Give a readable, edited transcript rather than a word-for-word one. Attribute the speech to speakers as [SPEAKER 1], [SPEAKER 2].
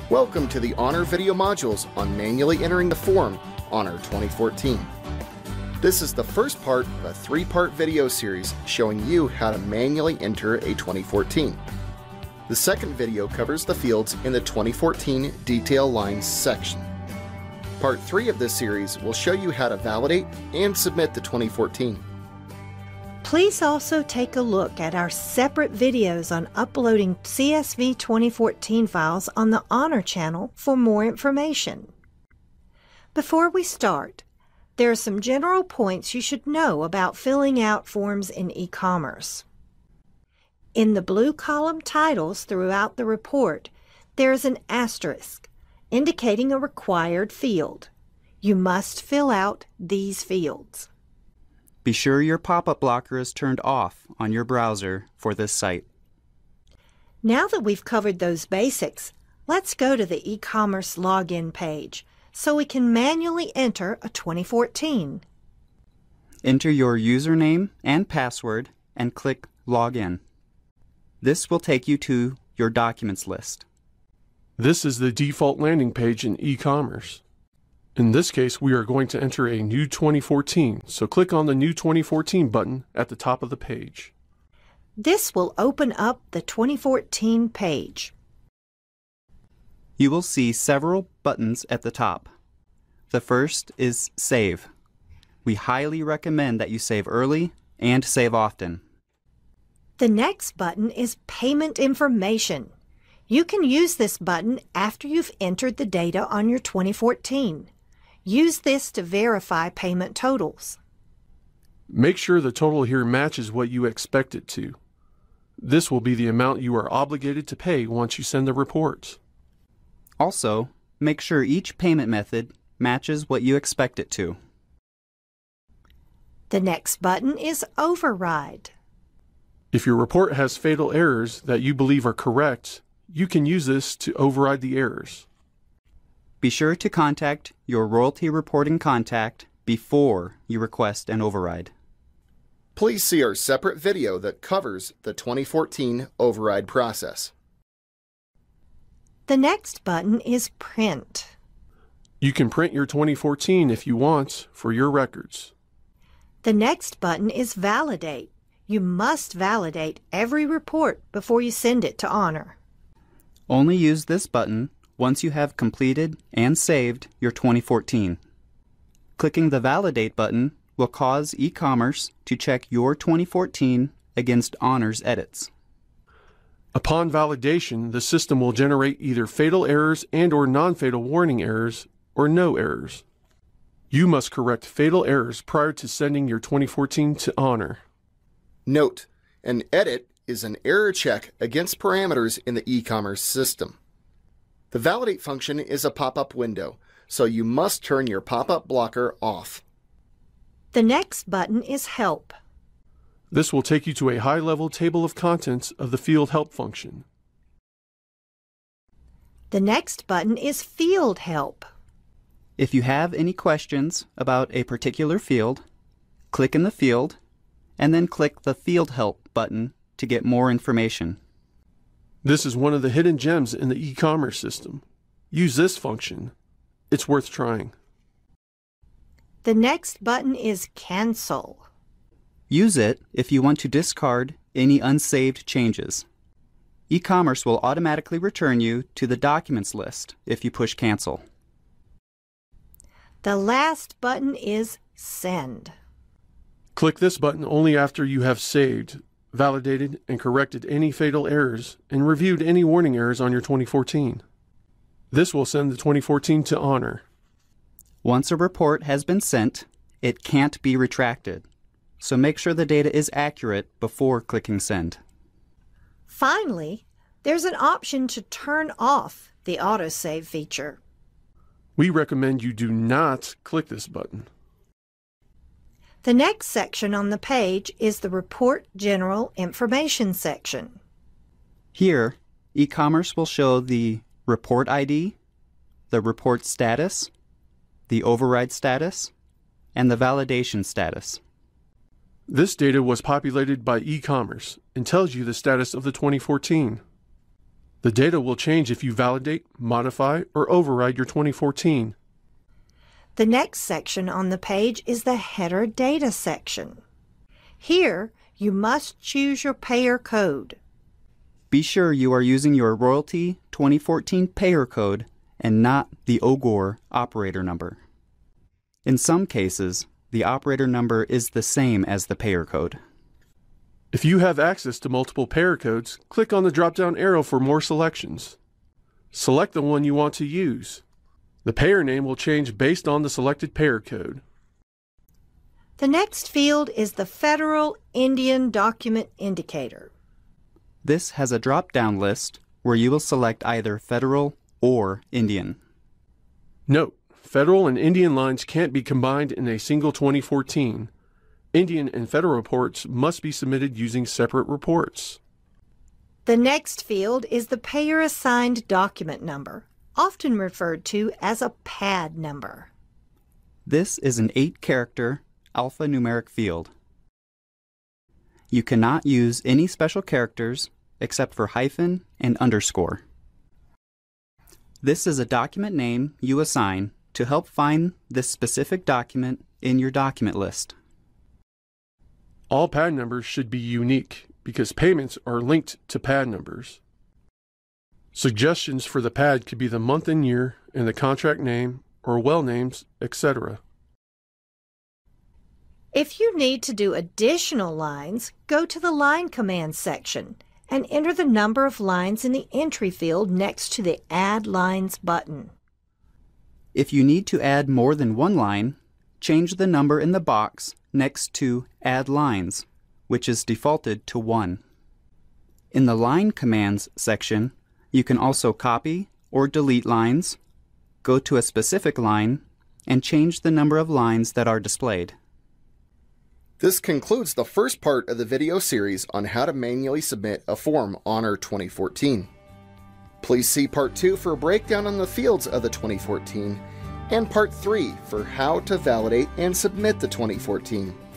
[SPEAKER 1] Welcome to the Honor video modules on manually entering the form Honor 2014. This is the first part of a three-part video series showing you how to manually enter a 2014. The second video covers the fields in the 2014 detail lines section. Part 3 of this series will show you how to validate and submit the 2014.
[SPEAKER 2] Please also take a look at our separate videos on uploading CSV 2014 files on the Honor channel for more information. Before we start, there are some general points you should know about filling out forms in eCommerce. In the blue column titles throughout the report, there is an asterisk indicating a required field. You must fill out these fields.
[SPEAKER 3] Be sure your pop-up blocker is turned off on your browser for this site.
[SPEAKER 2] Now that we've covered those basics, let's go to the eCommerce login page so we can manually enter a 2014.
[SPEAKER 3] Enter your username and password and click Login. This will take you to your documents list.
[SPEAKER 4] This is the default landing page in eCommerce. In this case, we are going to enter a new 2014, so click on the New 2014 button at the top of the page.
[SPEAKER 2] This will open up the 2014 page.
[SPEAKER 3] You will see several buttons at the top. The first is Save. We highly recommend that you save early and save often.
[SPEAKER 2] The next button is Payment Information. You can use this button after you've entered the data on your 2014. Use this to verify payment totals.
[SPEAKER 4] Make sure the total here matches what you expect it to. This will be the amount you are obligated to pay once you send the report.
[SPEAKER 3] Also, make sure each payment method matches what you expect it to.
[SPEAKER 2] The next button is Override.
[SPEAKER 4] If your report has fatal errors that you believe are correct, you can use this to override the errors.
[SPEAKER 3] Be sure to contact your royalty reporting contact before you request an override.
[SPEAKER 1] Please see our separate video that covers the 2014 override process.
[SPEAKER 2] The next button is Print.
[SPEAKER 4] You can print your 2014 if you want for your records.
[SPEAKER 2] The next button is Validate. You must validate every report before you send it to Honor.
[SPEAKER 3] Only use this button once you have completed and saved your 2014. Clicking the Validate button will cause eCommerce to check your 2014 against Honor's edits.
[SPEAKER 4] Upon validation, the system will generate either fatal errors and/or non-fatal warning errors or no errors. You must correct fatal errors prior to sending your 2014 to Honor.
[SPEAKER 1] Note, an edit is an error check against parameters in the eCommerce system. The Validate function is a pop-up window, so you must turn your pop-up blocker off.
[SPEAKER 2] The next button is Help.
[SPEAKER 4] This will take you to a high-level table of contents of the field help function.
[SPEAKER 2] The next button is Field Help.
[SPEAKER 3] If you have any questions about a particular field, click in the field and then click the Field Help button to get more information.
[SPEAKER 4] This is one of the hidden gems in the eCommerce system. Use this function. It's worth trying.
[SPEAKER 2] The next button is Cancel.
[SPEAKER 3] Use it if you want to discard any unsaved changes. eCommerce will automatically return you to the documents list if you push Cancel.
[SPEAKER 2] The last button is Send.
[SPEAKER 4] Click this button only after you have saved, validated, and corrected any fatal errors and reviewed any warning errors on your 2014. This will send the 2014 to Honor.
[SPEAKER 3] Once a report has been sent, it can't be retracted, so make sure the data is accurate before clicking Send.
[SPEAKER 2] Finally, there's an option to turn off the autosave feature.
[SPEAKER 4] We recommend you do not click this button.
[SPEAKER 2] The next section on the page is the Report General Information section.
[SPEAKER 3] Here, eCommerce will show the report ID, the report status, the override status, and the validation status.
[SPEAKER 4] This data was populated by eCommerce and tells you the status of the 2014. The data will change if you validate, modify, or override your 2014.
[SPEAKER 2] The next section on the page is the Header Data section. Here, you must choose your payor code.
[SPEAKER 3] Be sure you are using your Royalty 2014 payor code and not the OGOR operator number. In some cases, the operator number is the same as the payor code.
[SPEAKER 4] If you have access to multiple payor codes, click on the drop-down arrow for more selections. Select the one you want to use. The payor name will change based on the selected payor code.
[SPEAKER 2] The next field is the Federal Indian Document Indicator.
[SPEAKER 3] This has a drop-down list where you will select either Federal or Indian.
[SPEAKER 4] Note, Federal and Indian lines can't be combined in a single 2014. Indian and Federal reports must be submitted using separate reports.
[SPEAKER 2] The next field is the Payor Assigned Document Number, often referred to as a PAD number.
[SPEAKER 3] This is an 8-character alphanumeric field. You cannot use any special characters except for hyphen and underscore. This is a document name you assign to help find this specific document in your document list.
[SPEAKER 4] All PAD numbers should be unique because payments are linked to PAD numbers. Suggestions for the PAD could be the month and year and the contract name or well names, etc.
[SPEAKER 2] If you need to do additional lines, go to the Line Commands section and enter the number of lines in the entry field next to the Add Lines button.
[SPEAKER 3] If you need to add more than one line, change the number in the box next to Add Lines, which is defaulted to 1. In the Line Commands section, you can also copy or delete lines, go to a specific line, and change the number of lines that are displayed.
[SPEAKER 1] This concludes the first part of the video series on how to manually submit a form Honor 2014. Please see Part 2 for a breakdown on the fields of the 2014 and Part 3 for how to validate and submit the 2014.